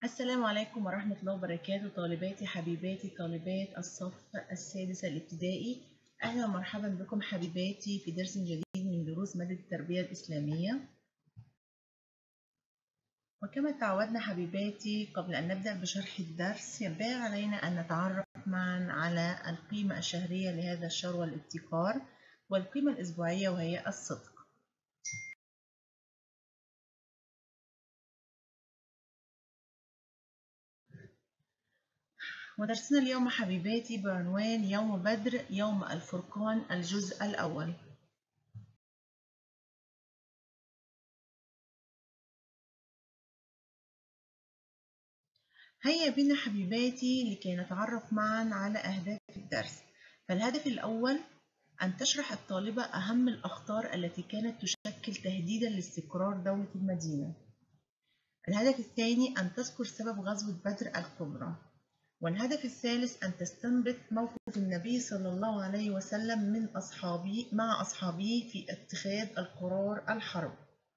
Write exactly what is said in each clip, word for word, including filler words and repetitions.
السلام عليكم ورحمة الله وبركاته. طالباتي حبيباتي طالبات الصف السادس الابتدائي، أهلا ومرحبا بكم حبيباتي في درس جديد من دروس مادة التربية الإسلامية. وكما تعودنا حبيباتي، قبل أن نبدأ بشرح الدرس ينبغي علينا أن نتعرف معا على القيمة الشهرية لهذا الشهر والابتكار، والقيمة الأسبوعية وهي الصدق. ودرسنا اليوم حبيباتي بعنوان يوم بدر يوم الفرقان الجزء الأول. هيا بنا حبيباتي لكي نتعرف معا على أهداف الدرس. فالهدف الأول أن تشرح الطالبة أهم الأخطار التي كانت تشكل تهديدا لاستقرار دولة المدينة. الهدف الثاني أن تذكر سبب غزوة بدر الكبرى. والهدف الثالث أن تستنبط موقف النبي صلى الله عليه وسلم من أصحابه مع أصحابه في اتخاذ القرار الحرب.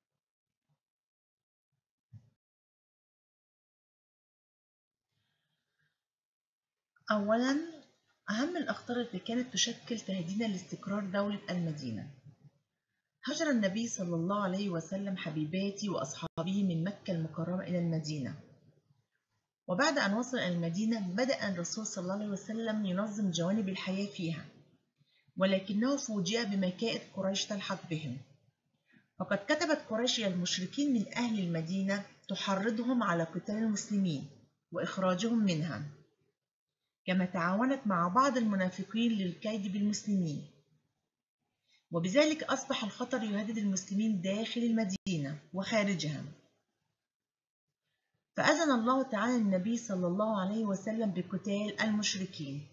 أولاً، أهم الأخطار التي كانت تشكل تهديدا لاستقرار دولة المدينة. هجر النبي صلى الله عليه وسلم حبيباتي وأصحابه من مكة المكرمة إلى المدينة، وبعد أن وصل إلى المدينة بدأ الرسول صلى الله عليه وسلم ينظم جوانب الحياة فيها، ولكنه فوجئ بمكائد قريش تلحق بهم. فقد كتبت قريش إلى المشركين من أهل المدينة تحرضهم على قتال المسلمين وإخراجهم منها، كما تعاونت مع بعض المنافقين للكيد بالمسلمين، وبذلك أصبح الخطر يهدد المسلمين داخل المدينة وخارجها. فأذن الله تعالى النبي صلى الله عليه وسلم بقتال المشركين.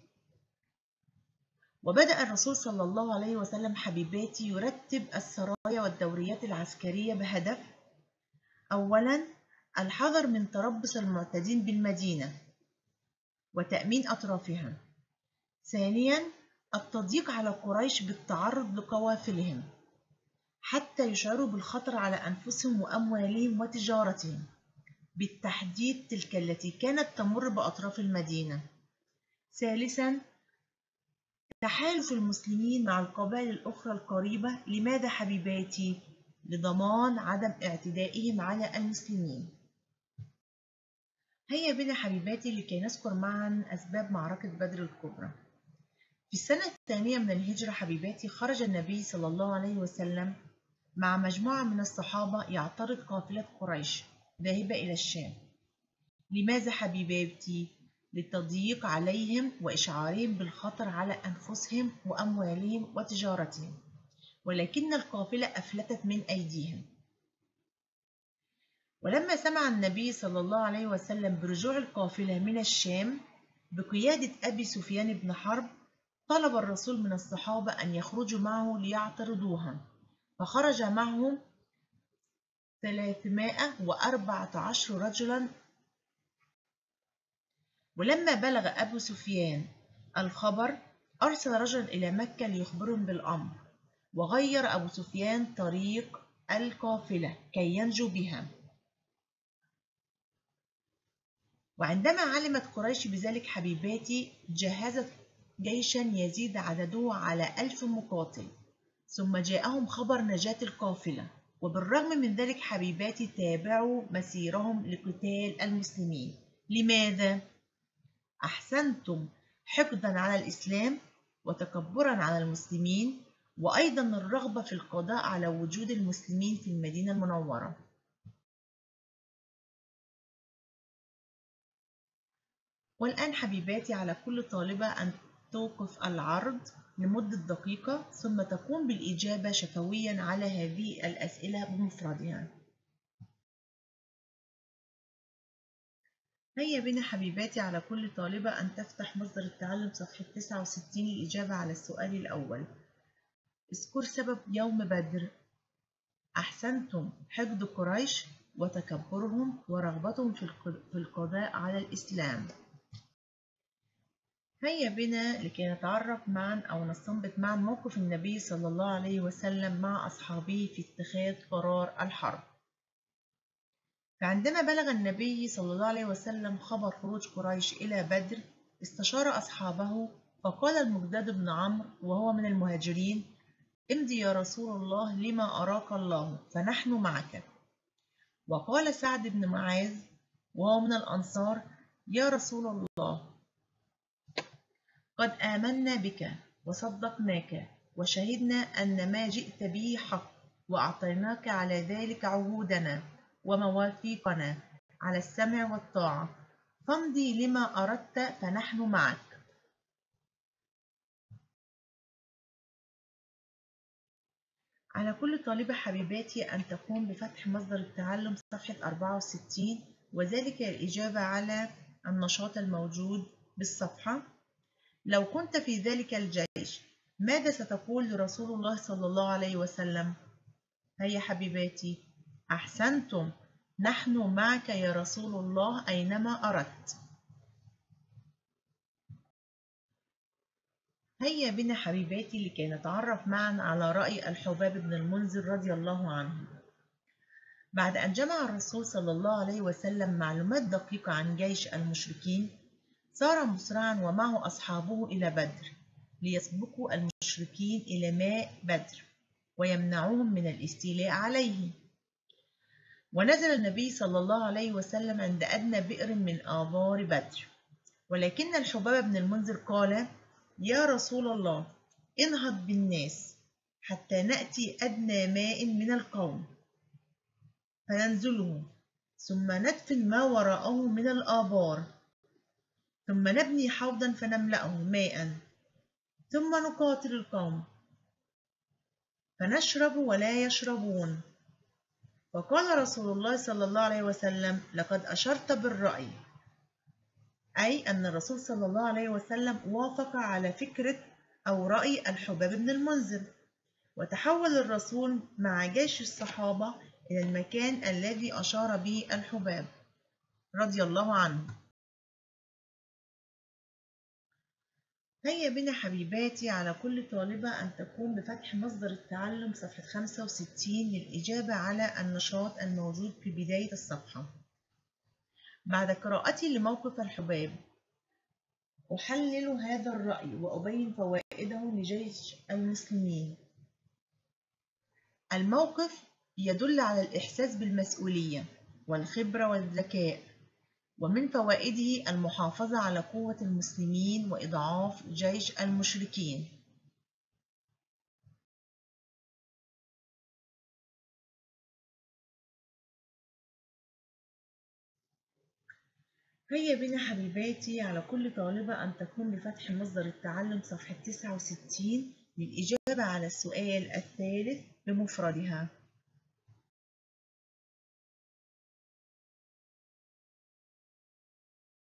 وبدأ الرسول صلى الله عليه وسلم حبيباتي يرتب السرايا والدوريات العسكرية بهدف: أولاً، الحذر من تربص المعتدين بالمدينة وتأمين أطرافها. ثانياً، التضييق على قريش بالتعرض لقوافلهم حتى يشعروا بالخطر على أنفسهم وأموالهم وتجارتهم، بالتحديد تلك التي كانت تمر بأطراف المدينة. ثالثاً، تحالف المسلمين مع القبائل الأخرى القريبة. لماذا حبيباتي؟ لضمان عدم اعتدائهم على المسلمين. هيا بنا حبيباتي لكي نذكر معا أسباب معركة بدر الكبرى. في السنة الثانية من الهجرة حبيباتي خرج النبي صلى الله عليه وسلم مع مجموعة من الصحابة يعترض قافلة قريش ذاهبة إلى الشام. لماذا حبيباتي؟ للتضييق عليهم وإشعارهم بالخطر على أنفسهم وأموالهم وتجارتهم، ولكن القافلة أفلتت من أيديهم. ولما سمع النبي صلى الله عليه وسلم برجوع القافلة من الشام بقيادة أبي سفيان بن حرب، طلب الرسول من الصحابة أن يخرجوا معه ليعترضوها، فخرج معهم ثلاثمائة وأربعة عشر رجلا. ولما بلغ أبو سفيان الخبر أرسل رجلا إلى مكة ليخبرهم بالأمر، وغير أبو سفيان طريق القافلة كي ينجو بها. وعندما علمت قريش بذلك حبيباتي جهزت جيشا يزيد عدده على ألف مقاتل، ثم جاءهم خبر نجاة القافلة، وبالرغم من ذلك حبيباتي تابعوا مسيرهم لقتال المسلمين. لماذا؟ أحسنتم، حقدا على الإسلام وتكبرا على المسلمين، وأيضا الرغبة في القضاء على وجود المسلمين في المدينة المنورة. والآن حبيباتي على كل طالبة أن توقف العرض لمدة دقيقة، ثم تقوم بالإجابة شفويا على هذه الأسئلة بمفردها. هيا بنا حبيباتي على كل طالبة أن تفتح مصدر التعلم صفحة تسعة وستين للإجابة على السؤال الأول. اذكر سبب يوم بدر. أحسنتم، حقد قريش وتكبرهم ورغبتهم في القضاء على الإسلام. هيا بنا لكي نتعرف معا أو نستنبط معا موقف النبي صلى الله عليه وسلم مع أصحابه في اتخاذ قرار الحرب. فعندما بلغ النبي صلى الله عليه وسلم خبر خروج قريش إلى بدر استشار أصحابه، فقال المقداد بن عمرو وهو من المهاجرين: امضي يا رسول الله لما أراك الله فنحن معك. وقال سعد بن معاذ وهو من الأنصار: يا رسول الله، قد آمنا بك وصدقناك وشهدنا أن ما جئت به حق، وأعطيناك على ذلك عهودنا ومواثيقنا على السمع والطاعة، فامضي لما أردت فنحن معك. على كل طالبة حبيباتي أن تقوم بفتح مصدر التعلم صفحة أربعة وستين، وذلك الإجابة على النشاط الموجود بالصفحة. لو كنت في ذلك الجيش ماذا ستقول لرسول الله صلى الله عليه وسلم؟ هيا حبيباتي، أحسنتم، نحن معك يا رسول الله أينما أردت. هيا بنا حبيباتي لكي نتعرف معا على رأي الحباب بن المنذر رضي الله عنه. بعد أن جمع الرسول صلى الله عليه وسلم معلومات دقيقة عن جيش المشركين، سار مسرعا ومعه أصحابه إلى بدر ليسبقوا المشركين إلى ماء بدر ويمنعوهم من الاستيلاء عليه. ونزل النبي صلى الله عليه وسلم عند أدنى بئر من آبار بدر، ولكن الحباب بن المنذر قال: يا رسول الله، انهض بالناس حتى نأتي أدنى ماء من القوم فننزله، ثم ندفن ما وراءه من الآبار، ثم نبني حوضا فنملأه ماء، ثم نقاتل القوم فنشرب ولا يشربون. فقال رسول الله صلى الله عليه وسلم: لقد أشرت بالرأي، أي أن الرسول صلى الله عليه وسلم وافق على فكرة أو رأي الحباب بن المنذر. وتحول الرسول مع جيش الصحابة إلى المكان الذي أشار به الحباب رضي الله عنه. هيا بنا حبيباتي على كل طالبة أن تقوم بفتح مصدر التعلم صفحة خمسة وستين للإجابة على النشاط الموجود في بداية الصفحة. بعد قراءتي لموقف الحباب أحلل هذا الرأي وأبين فوائده لجيش المسلمين. الموقف يدل على الإحساس بالمسؤولية والخبرة والذكاء، ومن فوائده المحافظة على قوة المسلمين وإضعاف جيش المشركين. هيا بنا حبيباتي على كل طالبة أن تقوم بفتح مصدر التعلم صفحة تسعة وستين للإجابة على السؤال الثالث بمفردها.